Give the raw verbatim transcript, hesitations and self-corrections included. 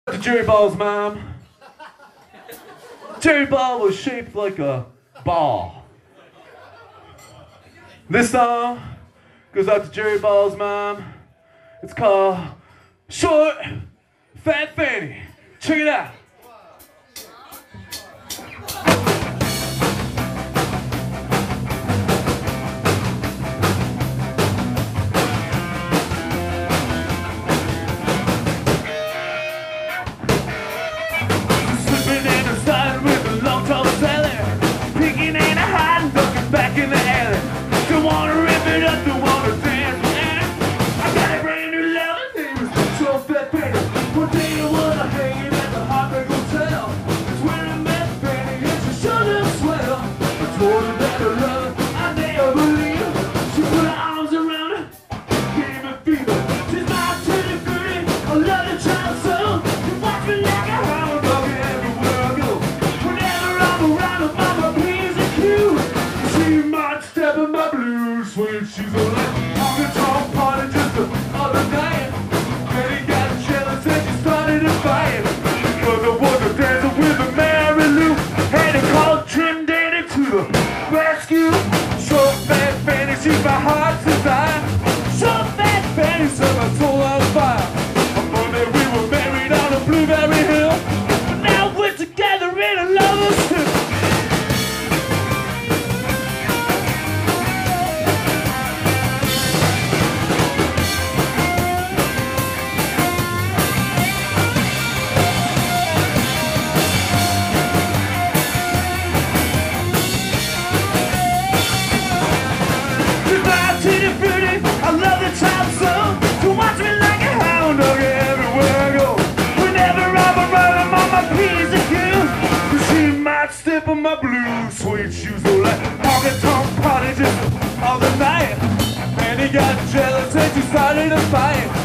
The Jerry Ball's mom. Jerry Ball was shaped like a ball. This song goes out to Jerry Ball's mom. It's called Short Fat Fanny. Check it out. She's a honky tonk party just the other night. Fanny got jealous and she started a fight. Because I was a dancer with a Mary Lou. Had to call Trim Danny to the rescue. Short fat Fanny, she's my heart's desire. Short fat Fanny set my soul on fire. On Monday we were married on a Blueberry Hill, but now we're together in a lover's hill. Step on my blue suede shoes, oh, like honky tonk party just all the night. Fanny got jealous and she started a fight.